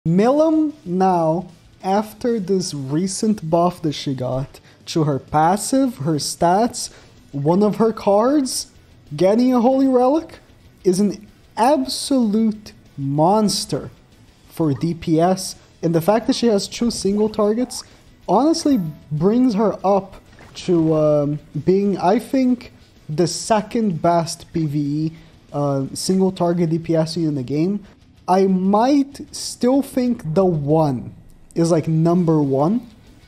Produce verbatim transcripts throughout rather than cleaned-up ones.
MILIM now, after this recent buff that she got to her passive, her stats, one of her cards, getting a Holy Relic, is an absolute monster for D P S. And the fact that she has two single targets honestly brings her up to um, being, I think, the second best P V E uh, single target D P S in the game. I might still think the one is like number one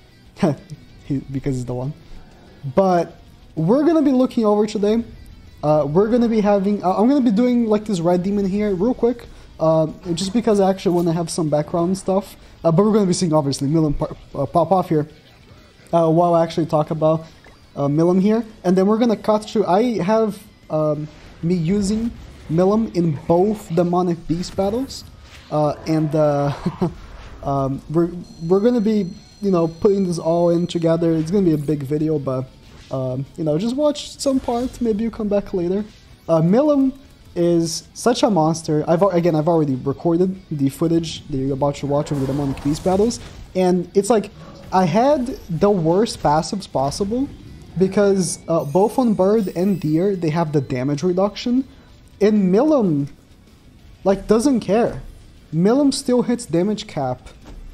because it's the one. But we're gonna be looking over today. Uh, we're gonna be having. Uh, I'm gonna be doing like this red demon here real quick, uh, just because I actually want to have some background stuff. Uh, but we're gonna be seeing obviously MILIM uh, pop off here uh, while I actually talk about uh, MILIM here, and then we're gonna cut through. I have um, me using MILIM in both demonic beast battles, uh, and uh, um, we're we're gonna be you know putting this all in together. It's gonna be a big video, but um, you know just watch some part. Maybe you come back later. Uh, MILIM is such a monster. I've again I've already recorded the footage that you're about to watch of the demonic beast battles, and it's like I had the worst passives possible because uh, both on bird and deer they have the damage reduction. And MILIM, like, doesn't care. MILIM still hits damage cap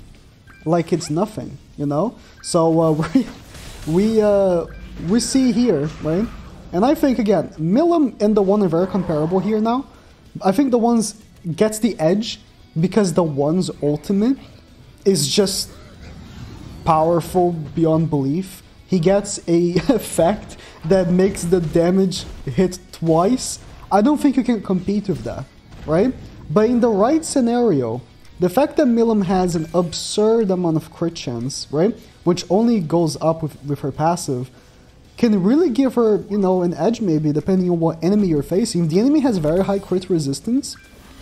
like it's nothing, you know? So, uh, we, we, uh, we see here, right? And I think, again, MILIM and the one are very comparable here now. I think the one's gets the edge because the one's ultimate is just powerful beyond belief. He gets a effect that makes the damage hit twice. I don't think you can compete with that, right? But in the right scenario, the fact that MILIM has an absurd amount of crit chance, right, which only goes up with, with her passive, can really give her, you know, an edge maybe, depending on what enemy you're facing. If the enemy has very high crit resistance,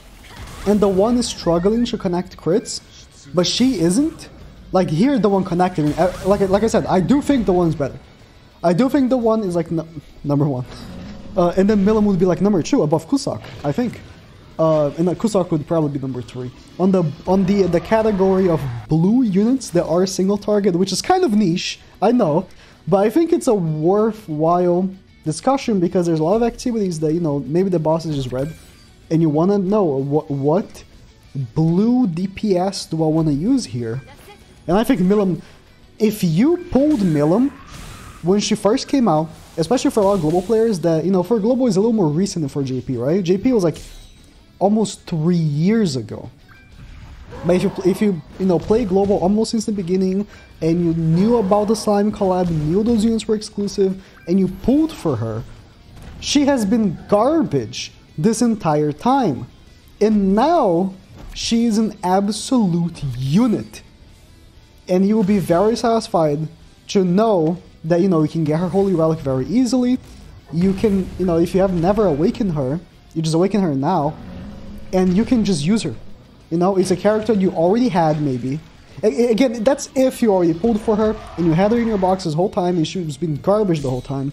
and the one is struggling to connect crits, but she isn't, like here the one connected, and like, like I said, I do think the one's better. I do think the one is like no, number one. Uh, and then MILIM would be like number two above Cusack, I think. Uh, and that Cusack would probably be number three. On the on the the category of blue units that are single target, which is kind of niche, I know, but I think it's a worthwhile discussion because there's a lot of activities that, you know, maybe the boss is just red, and you want to know what what blue D P S do I want to use here. And I think MILIM, if you pulled MILIM when she first came out, especially for a lot of global players that, you know, for global is a little more recent than for J P, right? J P was like almost three years ago. But if you, if you, you know, play global almost since the beginning, and you knew about the slime collab, knew those units were exclusive, and you pulled for her, she has been garbage this entire time. And now, she is an absolute unit. And you will be very satisfied to know that, you know, you can get her Holy Relic very easily. You can, you know, if you have never awakened her, you just awaken her now, and you can just use her. You know, it's a character you already had, maybe. A again, that's if you already pulled for her, and you had her in your box this whole time, and she's been garbage the whole time.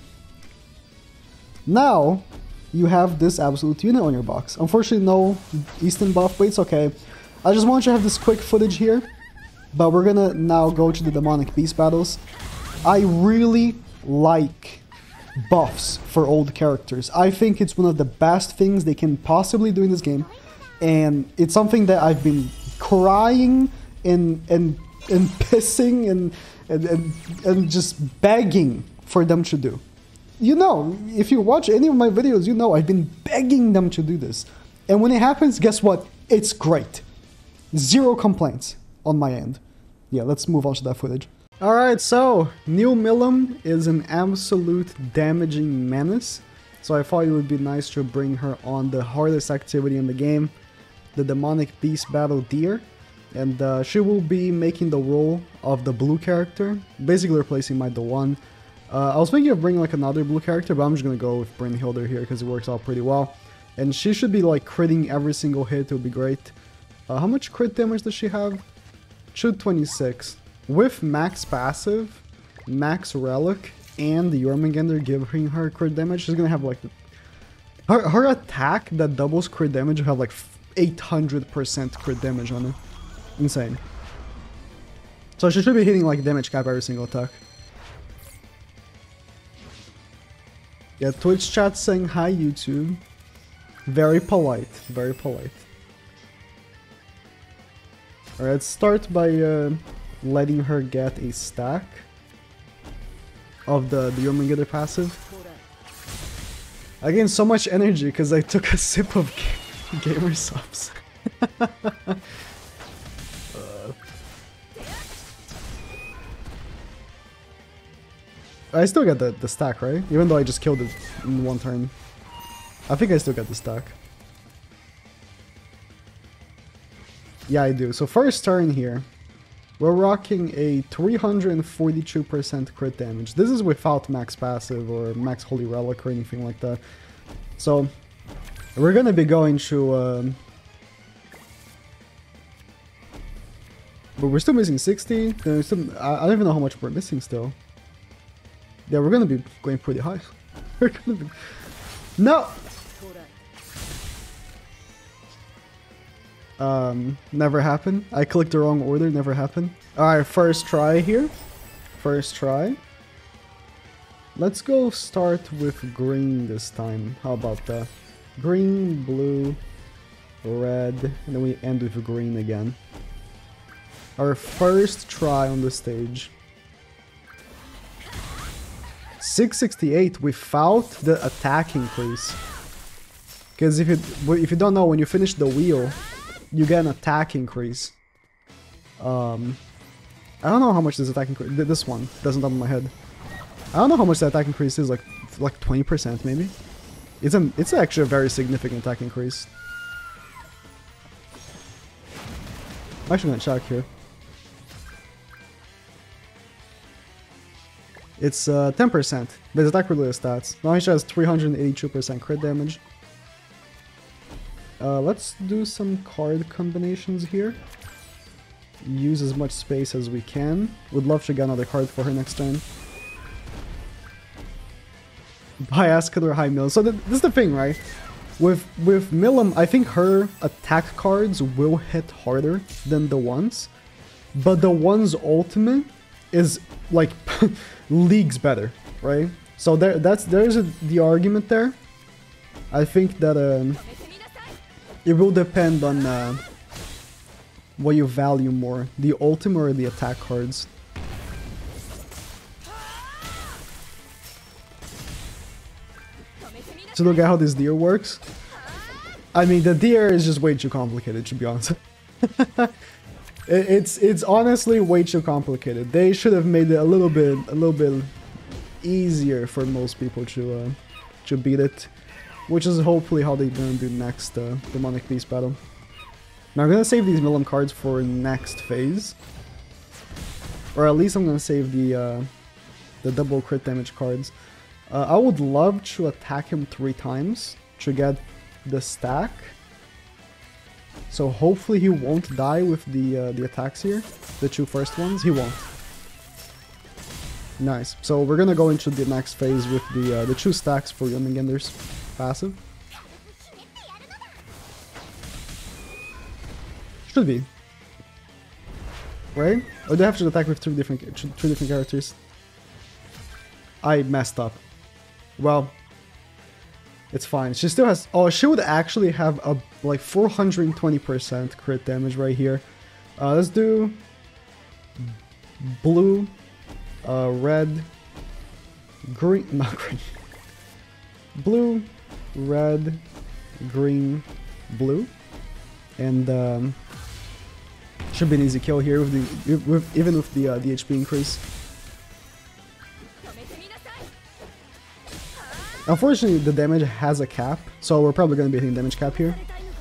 Now, you have this absolute unit on your box. Unfortunately, no Eastern buff, but it's okay. I just want you to have this quick footage here, but we're gonna now go to the demonic beast battles. I really like buffs for old characters. I think it's one of the best things they can possibly do in this game, and it's something that I've been crying and and and pissing and and, and, and just begging for them to do. You know, if you watch any of my videos, you know I've been begging them to do this. And when it happens, guess what? It's great. Zero complaints on my end. Yeah, let's move on to that footage. Alright, so, new MILIM is an absolute damaging menace, so I thought it would be nice to bring her on the hardest activity in the game, the Demonic Beast Battle Deer, and uh, she will be making the role of the blue character, basically replacing my Dawan. Uh, I was thinking of bringing like another blue character, but I'm just gonna go with Brynhilder here because it works out pretty well, and she should be like critting every single hit. It would be great. Uh, how much crit damage does she have? two twenty-six. With max passive, max relic, and the Jormungandr giving her crit damage, she's gonna have like... Her, her attack that doubles crit damage will have like eight hundred percent crit damage on it. Insane. So she should be hitting like damage cap every single attack. Yeah, Twitch chat saying hi YouTube. Very polite, very polite. Alright, let's start by uh, letting her get a stack of the, the Yomengetter passive. I gained so much energy because I took a sip of gamer subs. uh. I still get the, the stack, right? Even though I just killed it in one turn. I think I still get the stack. Yeah, I do. So first turn here, we're rocking a three hundred forty-two percent crit damage. This is without max passive or max holy relic or anything like that. So we're gonna be going to... Um, but we're still missing sixty. Still, I, I don't even know how much we're missing still. Yeah, we're gonna be going pretty high. We're gonna be... No! Um, never happened. I clicked the wrong order, never happened. Alright, first try here. First try. Let's go start with green this time. How about that? Green, blue, red, and then we end with green again. Our first try on the stage. six sixty-eight without the attack increase. Because if you if you don't know, when you finish the wheel, you get an attack increase. Um, I don't know how much this attack increase. This one doesn't top of my head. I don't know how much the attack increase is. Like like twenty percent maybe. It's a it's actually a very significant attack increase. I'm actually gonna check here. It's uh, ten percent, but it's attack related stats. Now she has three hundred eighty-two percent crit damage. Uh, let's do some card combinations here. Use as much space as we can. Would love to get another card for her next turn. Buy Askeler High Mill. So th this is the thing, right? With with MILIM, I think her attack cards will hit harder than the ones, but the one's ultimate is like leagues better, right? So there, that's there's a, the argument there. I think that um, it will depend on uh, what you value more, the ultimate or the attack cards. So look at how this deer works. I mean, the deer is just way too complicated, to be honest. It's it's honestly way too complicated. They should have made it a little bit a little bit easier for most people to uh, to beat it, which is hopefully how they're gonna do next uh, Demonic Beast battle. Now I'm gonna save these MILIM cards for next phase, or at least I'm gonna save the uh, the double crit damage cards. Uh, I would love to attack him three times to get the stack. So hopefully he won't die with the uh, the attacks here, the two first ones. He won't. Nice. So we're gonna go into the next phase with the uh, the two stacks for Yomengender's passive. Should be. Right? Or do they have to attack with two different two different characters? I messed up. Well, it's fine. She still has... Oh, she would actually have a like four hundred twenty percent crit damage right here. Uh, let's do blue, uh, red, green, not green. Blue, red, green, blue, and um, should be an easy kill here with the with, even with the uh, the H P increase. Unfortunately, the damage has a cap, so we're probably going to be hitting damage cap here.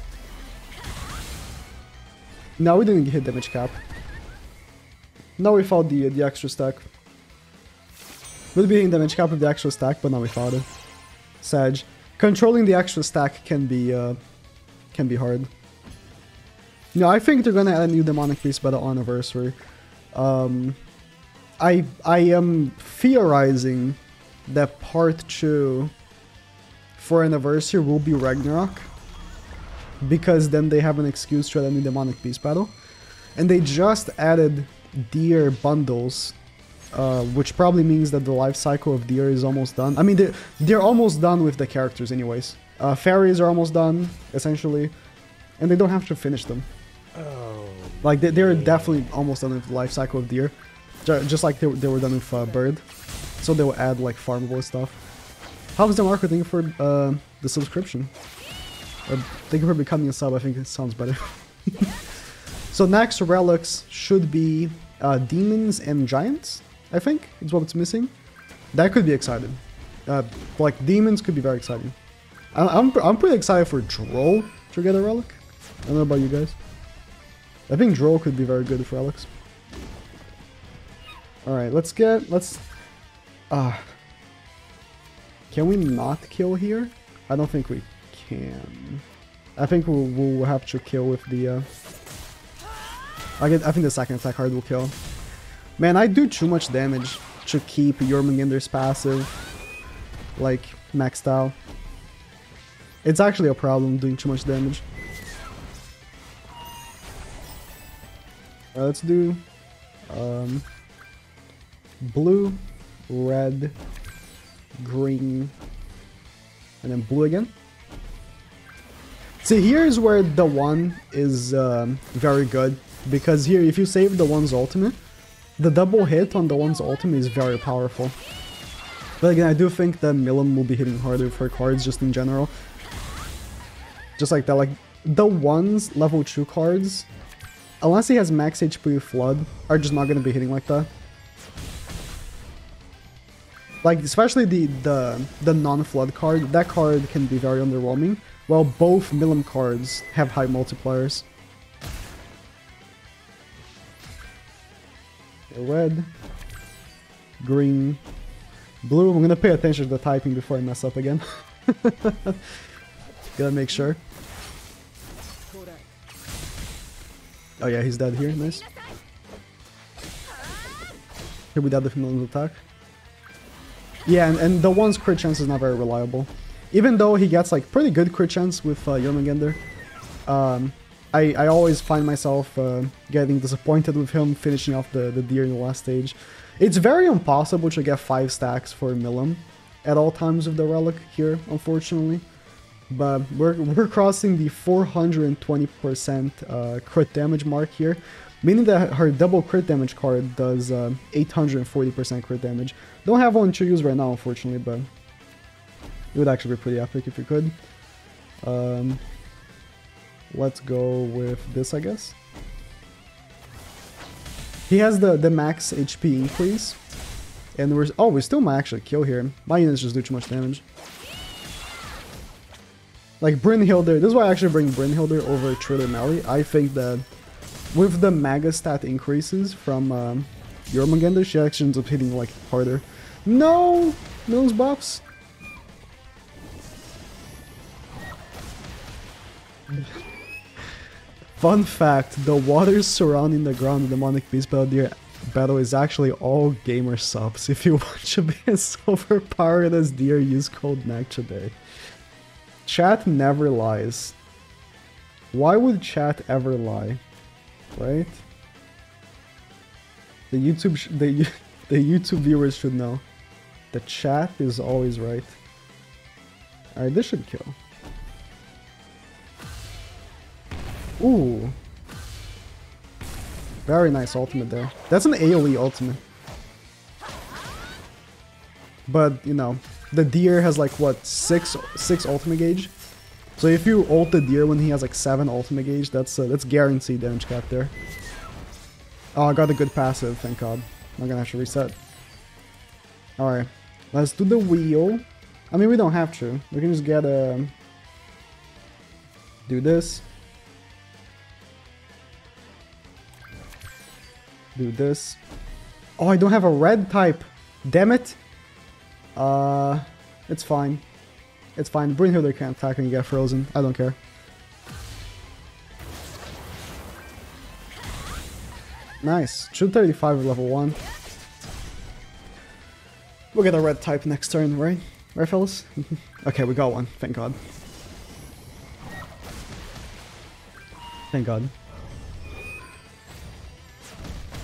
No, we didn't hit damage cap. Now we fought the, the extra stack. We'll be hitting damage cap with the extra stack, but now we fought it. Sag. Controlling the extra stack can be uh, can be hard. No, I think they're going to add a new Demonic Beast battle on Anniversary. Um, I, I am theorizing that part two for Anniversary will be Ragnarok, because then they have an excuse to add a new Demonic Beast battle. And they just added deer bundles, uh, which probably means that the life cycle of deer is almost done. I mean, they're, they're almost done with the characters anyways. Uh, fairies are almost done, essentially, and they don't have to finish them. Oh, like, they, they're definitely almost done with the life cycle of deer, just like they, they were done with uh, bird. So they will add, like, farmable stuff. How's the marketing for uh, the subscription? Uh, thank you for becoming a sub, I think it sounds better. So next relics should be uh, demons and giants, I think, is what it's missing. That could be exciting. Uh, like, demons could be very exciting. I I'm, I'm pretty excited for Droll to get a relic. I don't know about you guys. I think Droll could be very good for relics. Alright, let's get, let's... Uh, can we not kill here? I don't think we can. I think we'll, we'll have to kill with the... Uh, I, get, I think the second attack card will kill. Man, I do too much damage to keep Jormungandr's passive, like, maxed out. It's actually a problem doing too much damage. Alright, let's do um, blue, red, green, and then blue again. See, here's where the one is um, very good. Because here, if you save the one's ultimate, the double hit on the one's ultimate is very powerful. But again, I do think that MILIM will be hitting harder for cards just in general. Just like that, like, the one's level two cards, unless he has max H P Flood, are just not going to be hitting like that. Like, especially the, the, the non-Flood card, that card can be very underwhelming, while both MILIM cards have high multipliers. Red, green, blue. I'm gonna pay attention to the typing before I mess up again. Gotta make sure. Oh yeah, he's dead here. Nice. Here we dead with Milim's attack. Yeah, and, and the one's crit chance is not very reliable. Even though he gets like pretty good crit chance with uh, Jormungandr. Um, I, I always find myself uh, getting disappointed with him finishing off the, the deer in the last stage. It's very impossible to get five stacks for MILIM at all times with the relic here, unfortunately. But we're, we're crossing the four hundred twenty percent uh, crit damage mark here, meaning that her double crit damage card does uh, eight hundred forty percent crit damage. Don't have one to use right now, unfortunately, but it would actually be pretty epic if you could. Um... Let's go with this, I guess. He has the, the max H P increase. And we're... Oh, we still might actually kill here. My units just do too much damage. Like, Brynhildr... This is why I actually bring Brynhildr over Triller Melly. I think that with the Mega stat increases from um, Jormungandr, she actually ends up hitting, like, harder. No! Those buffs. Fun fact, the waters surrounding the ground in the Demonic Beast Battle battle is actually all gamer subs. If you want to be as overpowered as Deer, use code N A C today. Chat never lies. Why would chat ever lie? Right? The YouTube sh the, the YouTube viewers should know. The chat is always right. Alright, this should kill. Ooh. Very nice ultimate there. That's an AoE ultimate. But, you know, the deer has like, what, six, six ultimate gauge? So if you ult the deer when he has like seven ultimate gauge, that's uh, that's guaranteed damage cap there. Oh, I got a good passive, thank god. I'm gonna have to reset. Alright, let's do the wheel. I mean, we don't have to. We can just get a... Um, do this. Do this. Oh, I don't have a red type. Damn it. Uh, it's fine. It's fine. Brynhildr can't attack and get frozen. I don't care. Nice. two thirty-five with level one. We'll get a red type next turn, right? Right, fellas? Okay, we got one. Thank god. Thank god.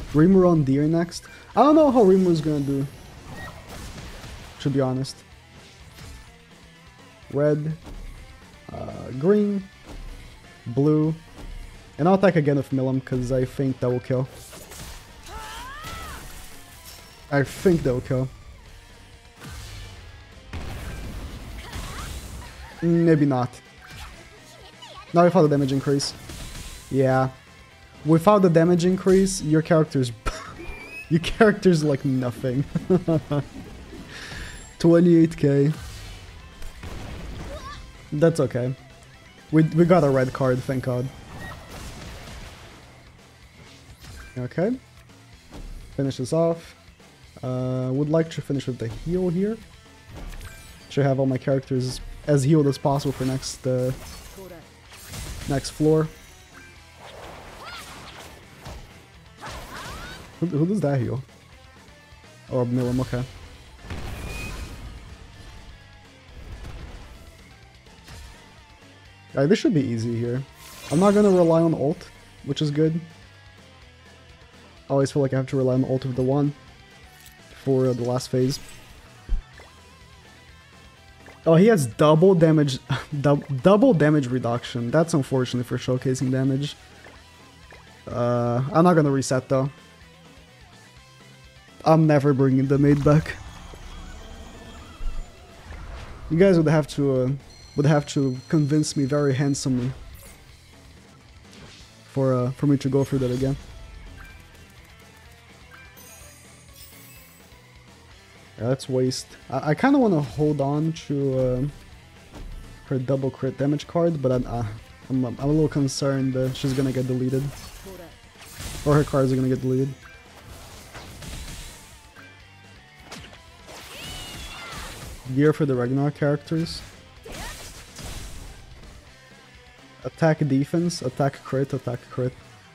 Rimuru on Deer next. I don't know how Rimuru's gonna do. To be honest. Red. Uh, green. Blue. And I'll attack again with MILIM because I think that will kill. I think that will kill. Maybe not. Not without the damage increase. Yeah. Without the damage increase, your character's... your character's like nothing. twenty-eight K. That's okay. We, we got a red card, thank god. Okay. Finish this off. Uh, would like to finish with the heal here. Should have all my characters as healed as possible for next uh, next floor. Who, who does that heal? Oh, MILIM, okay. Alright, this should be easy here. I'm not gonna rely on ult, which is good. I always feel like I have to rely on ult with the one for uh, the last phase. Oh, he has double damage, du double damage reduction. That's unfortunate for showcasing damage. Uh, I'm not gonna reset though. I'm never bringing the maid back. You guys would have to uh, would have to convince me very handsomely for uh, for me to go through that again. Yeah, let's waste. I, I kind of want to hold on to uh, her double crit damage card, but I, uh, I'm, I'm a little concerned that she's gonna get deleted. Or her cards are gonna get deleted. Gear for the Ragnarok characters. Attack defense, attack crit, attack crit.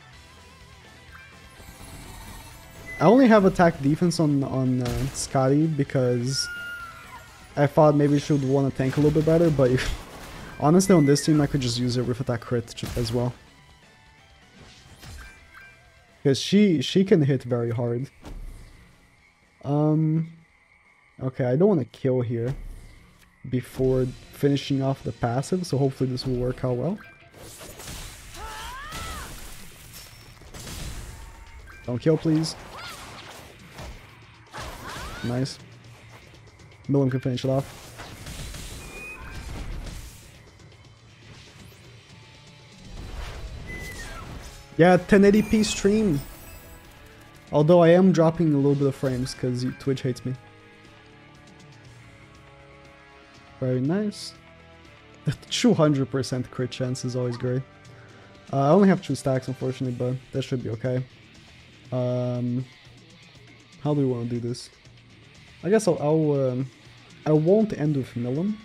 I only have attack defense on, on uh, Scotty because I thought maybe she would want to tank a little bit better, but if, honestly on this team I could just use her with attack crit as well. Because she, she can hit very hard. Um, okay, I don't want to kill here before finishing off the passive, so hopefully this will work out well. Don't kill, please. Nice. MILIM can finish it off. Yeah, ten eighty p stream. Although I am dropping a little bit of frames because Twitch hates me. Very nice. The two hundred percent crit chance is always great. Uh, I only have two stacks unfortunately, but that should be okay. Um, how do we want to do this? I guess I'll, I'll um, I won't end with MILIM.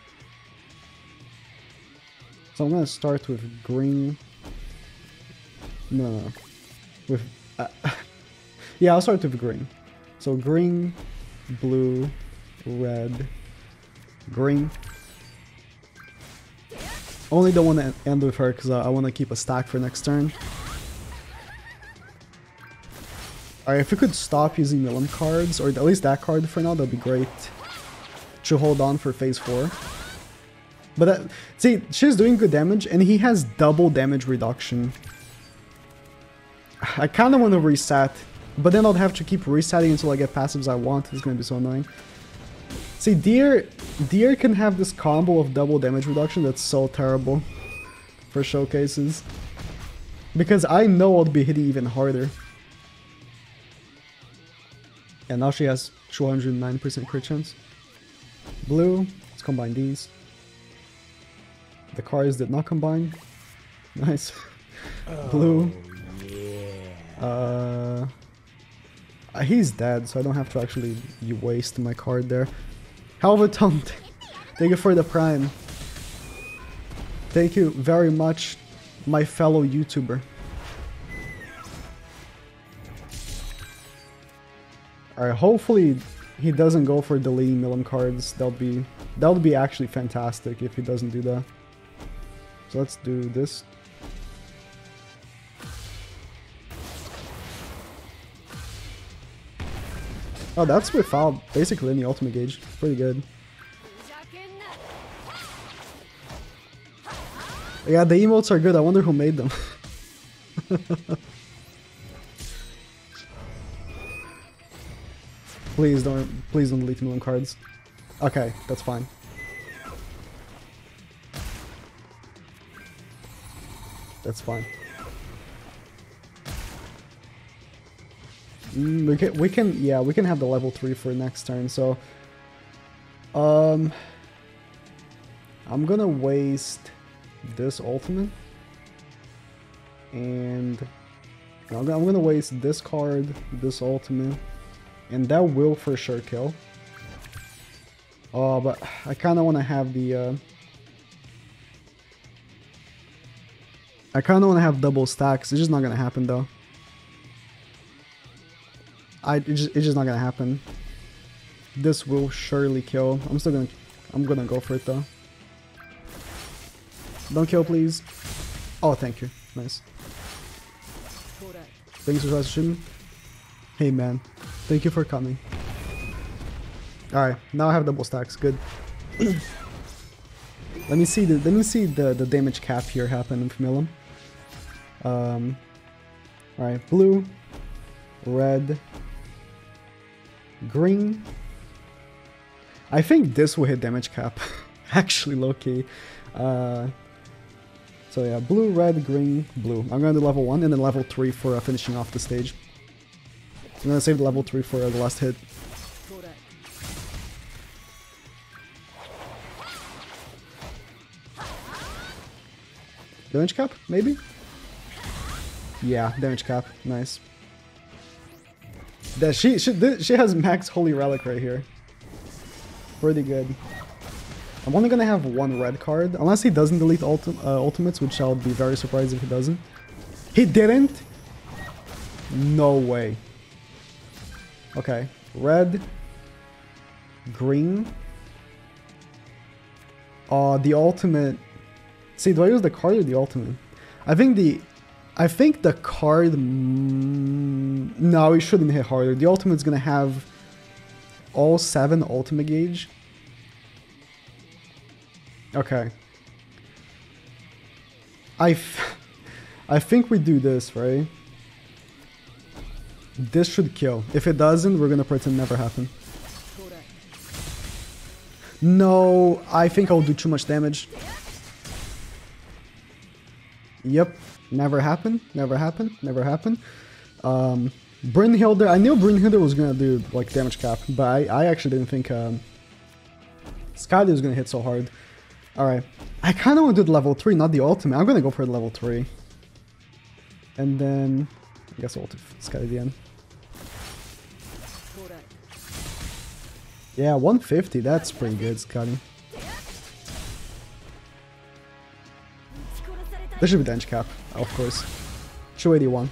So I'm gonna start with green. No, no, no. With uh, yeah, I'll start with green. So green, blue, red, green. Only don't want to end with her because uh, I want to keep a stack for next turn. Alright, if we could stop using MILIM cards, or at least that card for now, that'd be great. To hold on for phase four. But that, see, she's doing good damage, and he has double damage reduction. I kind of want to reset, but then I'll have to keep resetting until I get passives I want. It's going to be so annoying. See, Deer, Deer can have this combo of double damage reduction that's so terrible for showcases. Because I know I'll be hitting even harder. And now she has two hundred nine percent crit chance. Blue, let's combine these. The cards did not combine. Nice. Oh, blue. Yeah. Uh, he's dead, so I don't have to actually waste my card there. However, Tom, thank you for the prime. Thank you very much, my fellow YouTuber. Alright, hopefully he doesn't go for deleting MILIM cards. That'll be that would be actually fantastic if he doesn't do that. So let's do this. Oh, that's without basically any ultimate gauge. Pretty good. Yeah, the emotes are good. I wonder who made them. Please don't, please don't delete MILIM cards. Okay, that's fine. That's fine. Mm, we can, we can, yeah, we can have the level three for next turn. So, um, I'm gonna waste this ultimate, and I'm gonna, I'm gonna waste this card, this ultimate, and that will for sure kill. Oh, but I kind of want to have the. Uh, I kind of want to have double stacks. It's just not gonna happen though. I it's just, it's just not gonna happen. This will surely kill. I'm still gonna I'm gonna go for it though. Don't kill, please. Oh, thank you. Nice. Thanks for shooting. Hey man, thank you for coming. All right, now I have double stacks. Good. Let me see the let me see the the damage cap here happen with MILIM. Um. All right, blue, red, green. I think this will hit damage cap. Actually, low key. Uh. So yeah, blue, red, green, blue. I'm gonna do level one and then level three for uh, finishing off the stage. I'm gonna save the level three for uh, the last hit. Damage cap, maybe? Yeah, damage cap. Nice. That she she she has max holy relic right here. Pretty good. I'm only gonna have one red card unless he doesn't delete ulti uh, ultimates, which I'll be very surprised if he doesn't. He didn't. No way. Okay, red, green. Oh, uh, the ultimate. See, do I use the card or the ultimate? I think the... I think the card... Mm, no, it shouldn't hit harder. The ultimate's gonna have all seven ultimate gauge. Okay. I, f I think we do this, right? This should kill. If it doesn't, we're gonna pretend never happened. No, I think I'll do too much damage. Yep, never happened, never happened, never happened. Um, Brynhilder, I knew Brynhilder was gonna do like damage cap, but I, I actually didn't think um, Skyler was gonna hit so hard. Alright, I kind of want to do the level three, not the ultimate. I'm gonna go for the level three. And then, I guess ult if Sky at the end. Yeah, one fifty, that's pretty good, Scotty. This should be damage cap, of course. two eighty-one.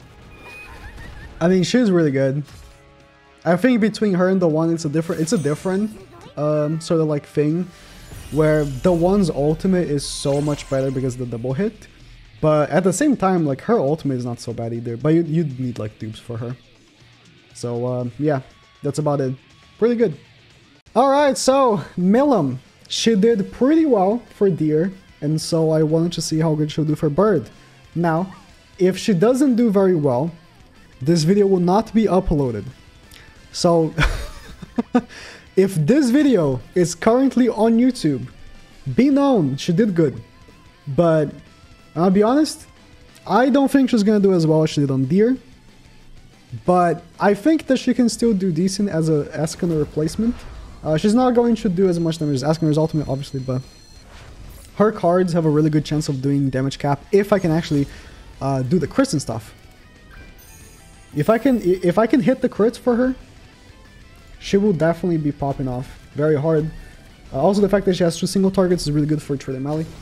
I mean, she's really good. I think between her and the one, it's a different, it's a different um, sort of like thing, where the one's ultimate is so much better because of the double hit, but at the same time, like her ultimate is not so bad either. But you you need like dupes for her. So um, yeah, that's about it. Pretty good. All right, so MILIM, she did pretty well for deer. And so I wanted to see how good she'll do for bird. Now, if she doesn't do very well, this video will not be uploaded. So, if this video is currently on YouTube, be known, she did good. But, I'll be honest, I don't think she's gonna do as well as she did on deer. But I think that she can still do decent as a Escanor replacement. Uh, she's not going to do as much damage as Escanor's ultimate, obviously, but her cards have a really good chance of doing damage cap if I can actually uh, do the crits and stuff. If I can, if I can hit the crits for her, she will definitely be popping off very hard. Uh, also, the fact that she has two single targets is really good for trade and melee.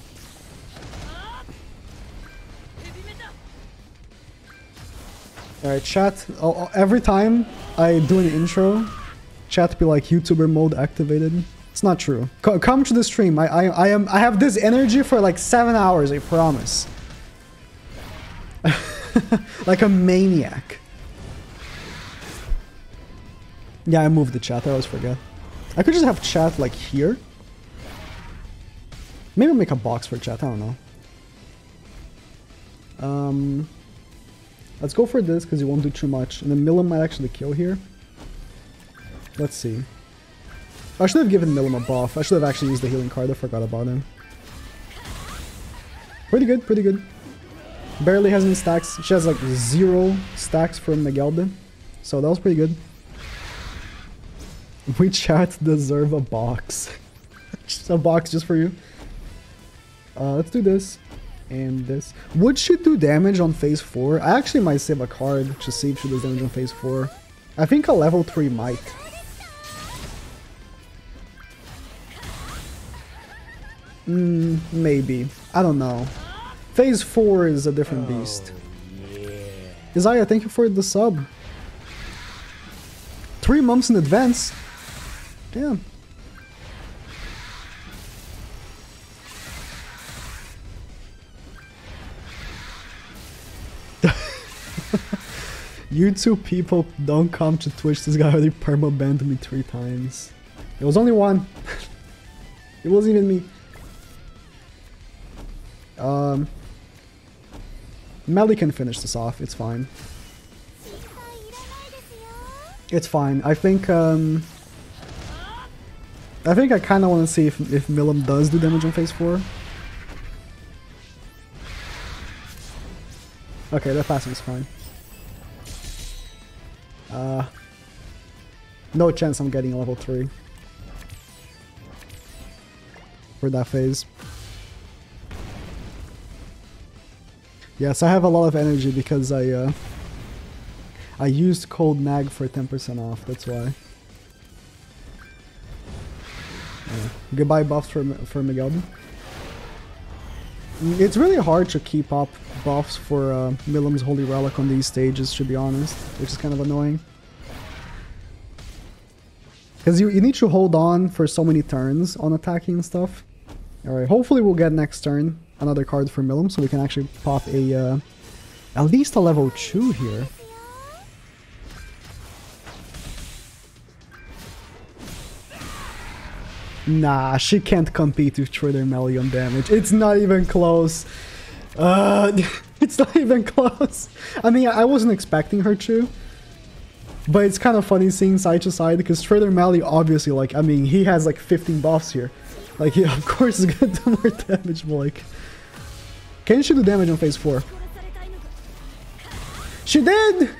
Alright, chat. Oh, every time I do an intro, chat be like YouTuber mode activated. It's not true. C come to the stream. I, I I am I have this energy for like seven hours. I promise. Like a maniac. Yeah, I moved the chat. I always forget. I could just have chat like here. Maybe make a box for chat. I don't know. Um, let's go for this because it won't do too much. And then MILIM might actually kill here. Let's see. I should have given MILIM a buff. I should have actually used the healing card. I forgot about him. Pretty good, pretty good. Barely has any stacks. She has like zero stacks from Nagalda. So that was pretty good. We chat deserve a box. Just a box just for you. Uh, let's do this. And this. Would she do damage on phase four? I actually might save a card to see if she does damage on phase four. I think a level three might. Mm, maybe. I don't know. Phase four is a different beast. Oh, yeah. Isaiah, thank you for the sub. Three months in advance. Damn. You two people don't come to Twitch. This guy already perma-banned me three times. It was only one. It wasn't even me. Um, Melly can finish this off. It's fine. It's fine. I think. Um, I think I kind of want to see if if MILIM does do damage on phase four. Okay, that passing is fine. Uh, no chance I'm getting a level three for that phase. Yes, I have a lot of energy because I uh, I used code Nag for ten percent off. That's why. Yeah. Goodbye buffs for for Miguel. It's really hard to keep up buffs for uh, MILIM's Holy Relic on these stages, to be honest, which is kind of annoying. Because you, you need to hold on for so many turns on attacking and stuff. Alright, hopefully we'll get next turn another card for MILIM, so we can actually pop a uh, at least a level two here. Nah, she can't compete with Trader Melly on damage. It's not even close. Uh, it's not even close. I mean, I wasn't expecting her to. But it's kind of funny seeing side to side because Trader Melly obviously, like, I mean, he has like fifteen buffs here. Like, yeah, of course he's gonna do more damage, but like... Can she do damage on phase four? She did!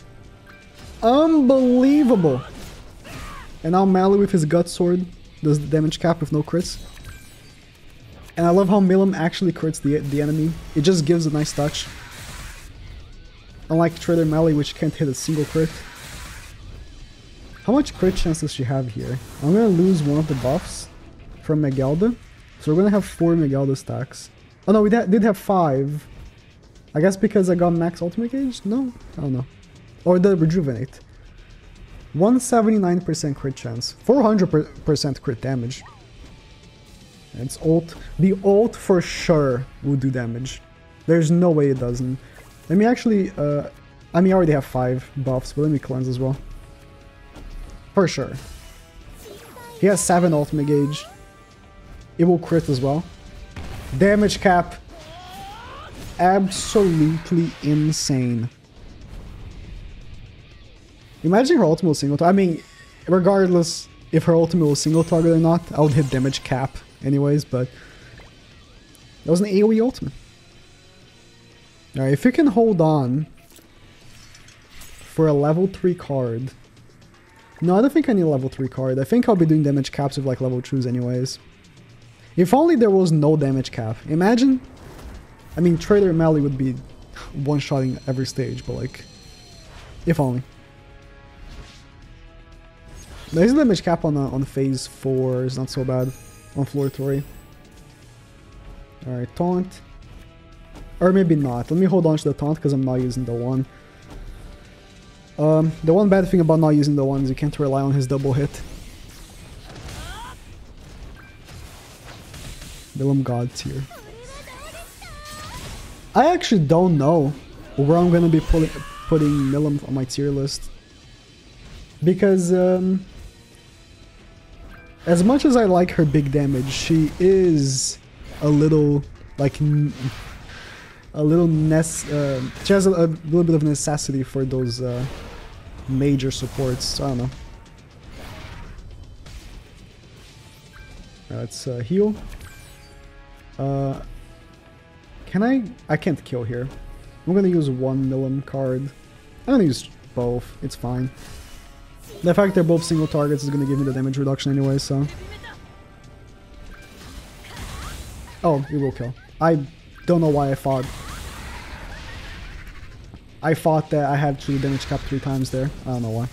Unbelievable! And now Melly with his Gut Sword does the damage cap with no crits. And I love how MILIM actually crits the, the enemy. It just gives a nice touch. Unlike Trader Melly, which can't hit a single crit. How much crit chance does she have here? I'm gonna lose one of the buffs from Megalda. So we're gonna have four Megalda stacks. Oh no, we did have five. I guess because I got max ultimate gauge? No? I don't know. Or the rejuvenate. one hundred seventy-nine percent crit chance. four hundred percent crit damage. And it's ult. The ult for sure will do damage. There's no way it doesn't. Let me actually... Uh, I mean, I already have five buffs, but let me cleanse as well. For sure. He has seven ultimate gauge. It will crit as well. Damage cap. Absolutely insane. Imagine her ultimate was single target. I mean, regardless if her ultimate was single target or not, I would hit damage cap anyways, but that was an AoE ultimate. Alright, if you can hold on for a level three card. No, I don't think I need a level three card. I think I'll be doing damage caps with like level twos anyways. If only there was no damage cap. Imagine, I mean, Trader Melly would be one-shotting every stage, but like, if only. There's a damage cap on uh, on phase four, it's not so bad. On floor three. Alright, taunt. Or maybe not. Let me hold on to the taunt because I'm not using the one. Um, the one bad thing about not using the one is you can't rely on his double hit. MILIM God tier. I actually don't know where I'm gonna be putting putting MILIM on my tier list. Because um, as much as I like her big damage, she is a little like a little ness. Uh, she has a, a little bit of necessity for those uh, major supports. I don't know. Let's uh, heal. Uh, can I? I can't kill here. I'm gonna use one MILIM card. I'm gonna use both. It's fine. The fact they're both single targets is gonna give me the damage reduction anyway, so. Oh, it will kill. I don't know why I thought. I thought that I had to damage cap three times there. I don't know why.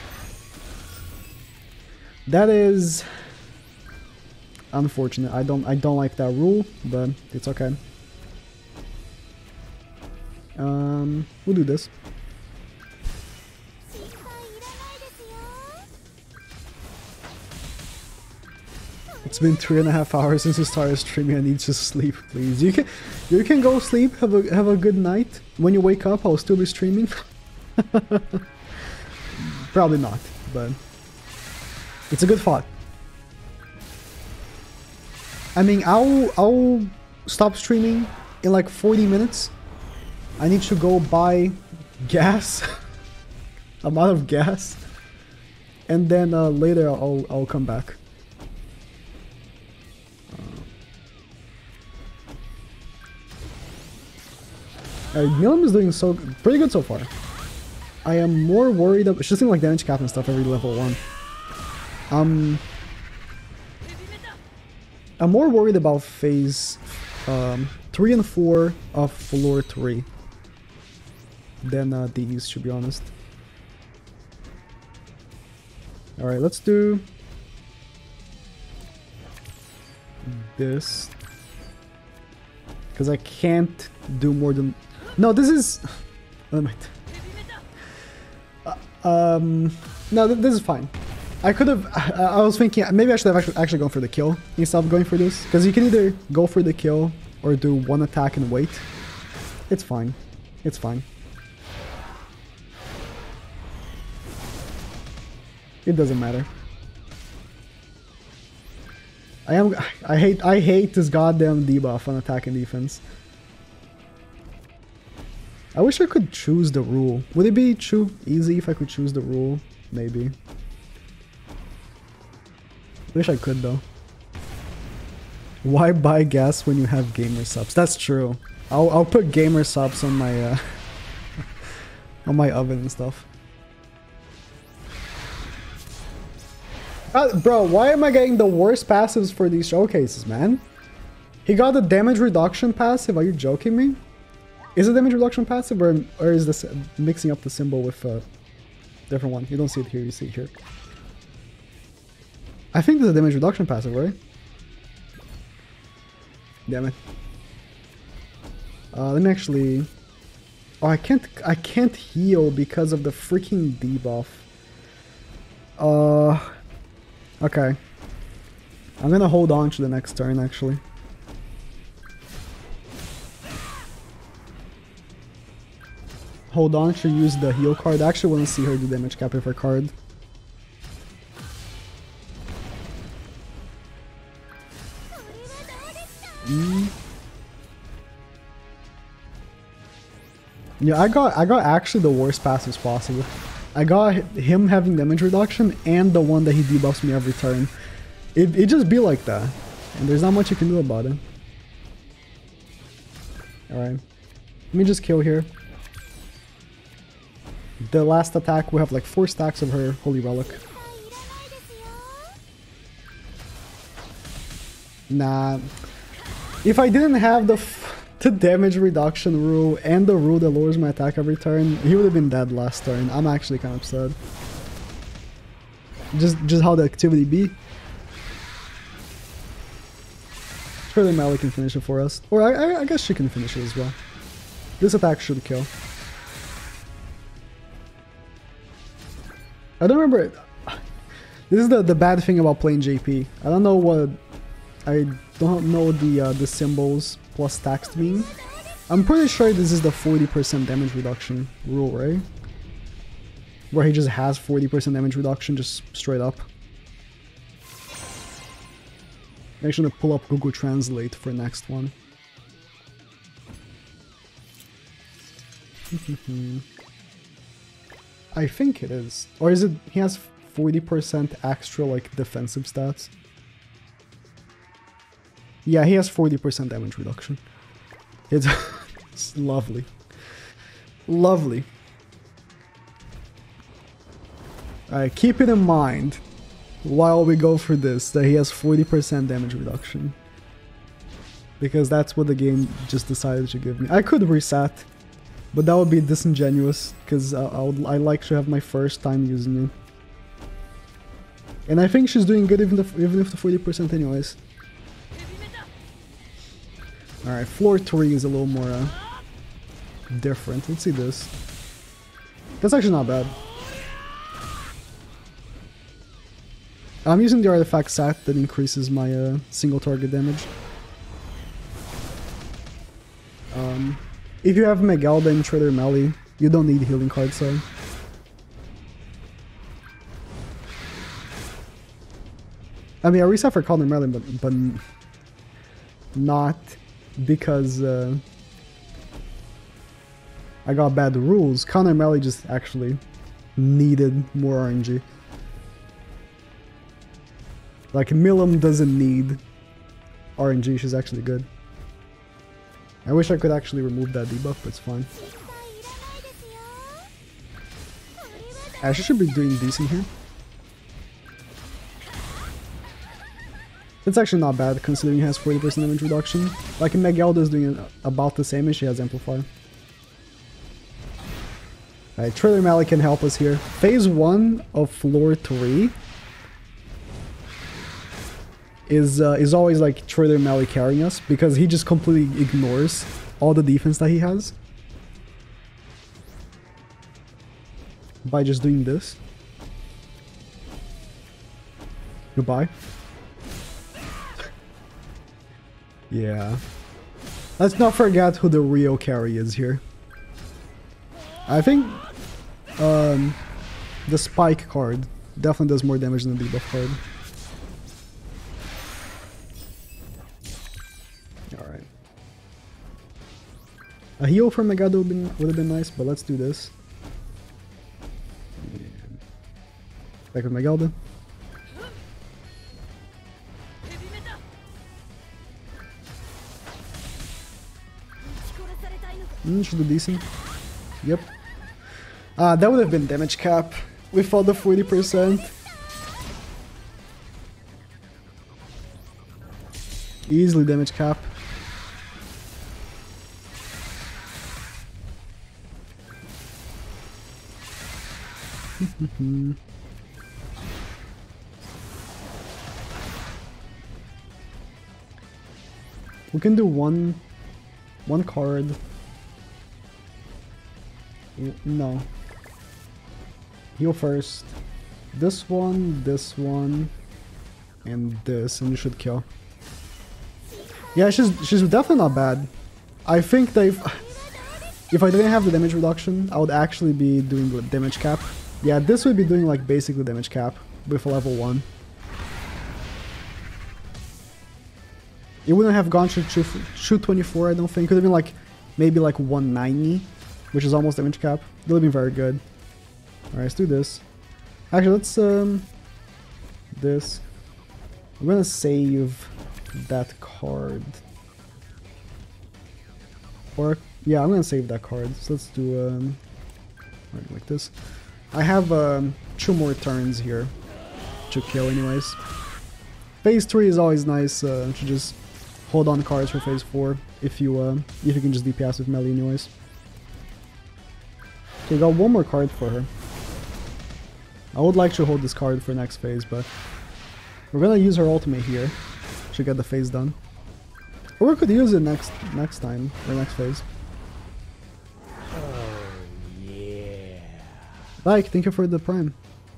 That is unfortunate. I don't I don't like that rule, but it's okay. Um, we'll do this. It's been three and a half hours since you started streaming. I need to sleep, please. You can, you can go sleep. Have a have a good night. When you wake up, I'll still be streaming. Probably not, but it's a good thought. I mean, I'll I'll stop streaming in like forty minutes. I need to go buy gas. I'm out of gas, and then uh, later I'll I'll come back. Uh, MILIM is doing so pretty good so far. I am more worried about. She's doing like damage cap and stuff every level one. Um, I'm more worried about phase um, three and four of floor three than uh, these, to be honest. All right, let's do this because I can't do more than. No, this is. Uh, um, no, th this is fine. I could have. I, I was thinking maybe I should have actually, actually gone for the kill instead of going for this, because you can either go for the kill or do one attack and wait. It's fine. It's fine. It doesn't matter. I am. I hate. I hate this goddamn debuff on attack and defense. I wish I could choose the rule. Would it be too easy if I could choose the rule? Maybe. Wish I could though. Why buy gas when you have gamer subs? That's true. I'll I'll put gamer subs on my uh, on my oven and stuff. Uh, bro, why am I getting the worst passives for these showcases, man? He got the damage reduction passive. Are you joking me? Is it damage reduction passive, or, or is this mixing up the symbol with a different one? You don't see it here, you see it here. I think this is a damage reduction passive, right? Damn it. Uh, let me actually... Oh, I can't, I can't heal because of the freaking debuff. Uh, okay. I'm gonna hold on to the next turn, actually. Hold on to use the heal card. I actually want to see her do damage cap with her card. Mm. Yeah, I got I got actually the worst passives possible. I got him having damage reduction and the one that he debuffs me every turn. It it just be like that, and there's not much you can do about it. All right, let me just kill here. The last attack, we have like four stacks of her Holy Relic. Nah. If I didn't have the, f the damage reduction rule and the rule that lowers my attack every turn, he would have been dead last turn. I'm actually kind of upset. Just, just how the activity be. Surely Mali can finish it for us. Or I, I, I guess she can finish it as well. This attack should kill. I don't remember. This is the the bad thing about playing J P. I don't know what. I don't know the uh, the symbols plus text mean. I'm pretty sure this is the forty percent damage reduction rule, right? where he just has forty percent damage reduction, just straight up. I'm actually gonna pull up Google Translate for next one. I think it is. Or is it, he has forty percent extra, like, defensive stats? Yeah, he has forty percent damage reduction. It's, it's lovely. Lovely. Alright, keep it in mind while we go through this that he has forty percent damage reduction. Because that's what the game just decided to give me. I could reset, but that would be disingenuous, because I, I, would, I like to have my first time using it. And I think she's doing good even, the, even if the forty percent anyways. Alright, floor three is a little more uh, different. Let's see this. That's actually not bad. I'm using the artifact set that increases my uh, single target damage. Um, if you have Megalda and Trader Melee, you don't need healing cards, so. I mean, I reset for Connor Merlin, but, but not because uh, I got bad rules. Connor Melee just actually needed more R N G. Like, MILIM doesn't need R N G, she's actually good. I wish I could actually remove that debuff, but it's fine. Ashe should be doing decent here. It's actually not bad, considering he has forty percent damage reduction. Like, Megalda is doing about the same as she has Amplify. Alright, Trader Malik can help us here. Phase one of floor three is uh, is always like Trader Malik carrying us, because he just completely ignores all the defense that he has by just doing this. Goodbye. Yeah. Let's not forget who the real carry is here. I think um, the Spike card definitely does more damage than the debuff card. Alright. A heal from Nagato would, been, would have been nice, but let's do this. Yeah. Back with Megalda. Mm, should do decent. Yep. Ah, that would have been damage cap without the forty percent. Easily damage cap. We can do one one card. No. Heal first. This one, this one, and this, and you should kill. Yeah, she's she's definitely not bad. I think that if, if I didn't have the damage reduction, I would actually be doing the damage cap. Yeah, this would be doing like basically damage cap with a level one. It wouldn't have gone to two twenty-four, I don't think. It could have been like maybe like one ninety. Which is almost damage cap. It would have been very good. Alright, let's do this. Actually, let's um this. I'm gonna save that card. Or yeah, I'm gonna save that card. So let's do um right, like this. I have um two more turns here to kill anyways. Phase three is always nice uh, to just hold on cards for phase four if you uh, if you can just D P S with melee anyways. Okay, got one more card for her. I would like to hold this card for next phase, but we're gonna use her ultimate here to get the phase done. Or we could use it next next time, or next phase. Oh, yeah. Like, thank you for the prime.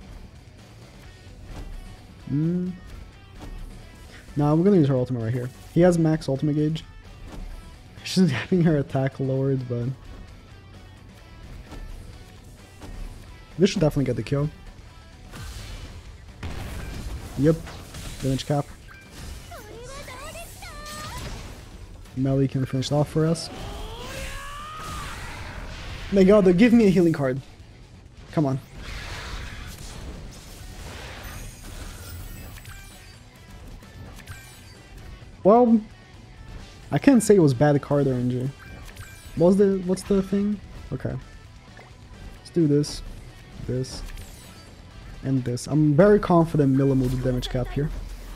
Mm. Nah, we're gonna use her ultimate right here. He has max ultimate gauge. She's having her attack lowered, but... This should definitely get the kill. Yep. Damage cap. Melly can finish it off for us. Nagato, give me a healing card. Come on. Well, I can't say it was bad card R N G. What's the what's the thing? Okay. Let's do this. This. And this. I'm very confident MILIM will do damage cap here.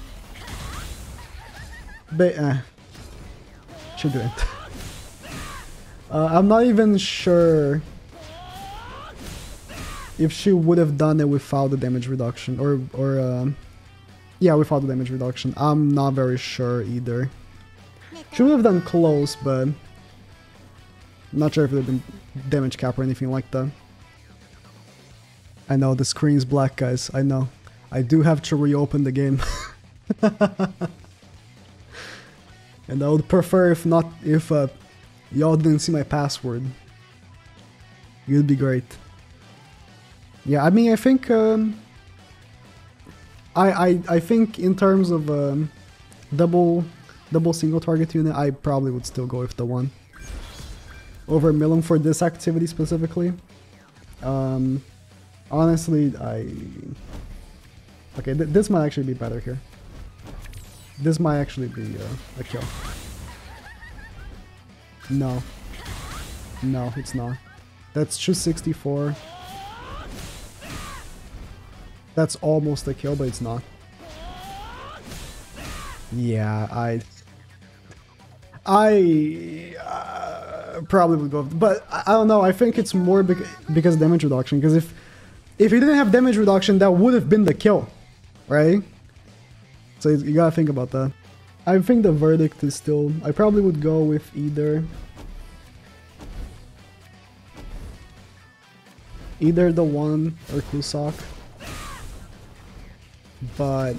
But eh. Should do it. uh, I'm not even sure if she would have done it without the damage reduction, or or um, yeah, without the damage reduction. I'm not very sure either. She would have done close, but I'm not sure if it would have been damage cap or anything like that. I know the screen's black, guys. I know. I do have to reopen the game. And I would prefer if not if uh, y'all didn't see my password. It would be great. Yeah, I mean, I think um, I I I think in terms of um, double double single target unit, I probably would still go with the one over MILIM for this activity specifically. Um, honestly, I okay. Th this might actually be better here. This might actually be uh, a kill. No. No, it's not. That's two sixty-four. That's almost a kill, but it's not. Yeah, I... I... Uh, probably would go... But I, I don't know, I think it's more bec because of damage reduction. Because if, if he didn't have damage reduction, that would have been the kill. Right? So you gotta think about that. I think the verdict is still... I probably would go with either... Either the one or Kusak. But...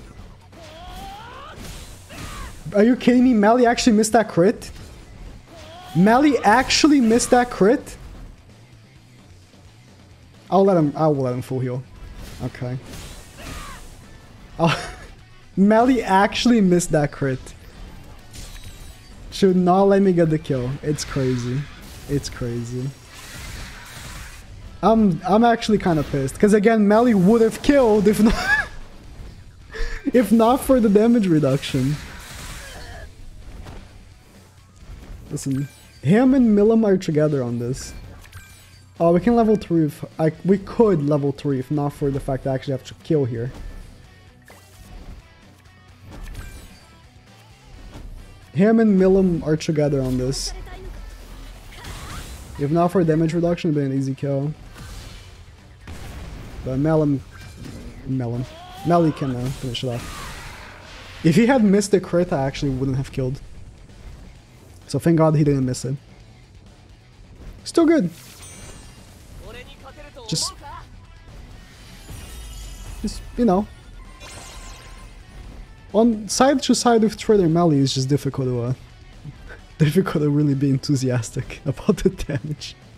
Are you kidding me? Mally actually missed that crit? Mally actually missed that crit? I'll let him... I will let him full heal. Okay. Oh... Mally actually missed that crit. Should not let me get the kill. It's crazy. It's crazy. I'm I'm actually kind of pissed because again, Mally would have killed if not if not for the damage reduction. Listen, him and MILIM are together on this. Oh, we can level three. If I we could level three if not for the fact that I actually have to kill here. Him and MILIM are together on this. If not for damage reduction, it'd be an easy kill. But Melon... Melon. Melly can uh, finish it off. If he had missed the crit, I actually wouldn't have killed. So thank God he didn't miss it. Still good. Just... Just, you know... On side to side with Trader Melly is just difficult to uh, difficult to really be enthusiastic about the damage.